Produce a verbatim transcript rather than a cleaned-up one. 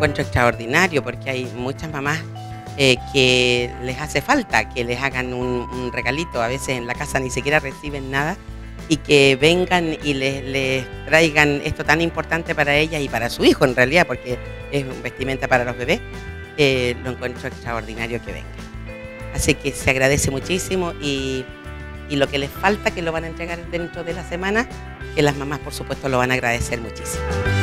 encuentro extraordinario porque hay muchas mamás eh, que les hace falta que les hagan un, un regalito. A veces en la casa ni siquiera reciben nada y que vengan y les, les traigan esto tan importante para ellas y para su hijo en realidad, porque es un vestimenta para los bebés. Eh, lo encuentro extraordinario que vengan. Así que se agradece muchísimo y, y lo que les falta, que lo van a entregar dentro de la semana, que las mamás por supuesto lo van a agradecer muchísimo.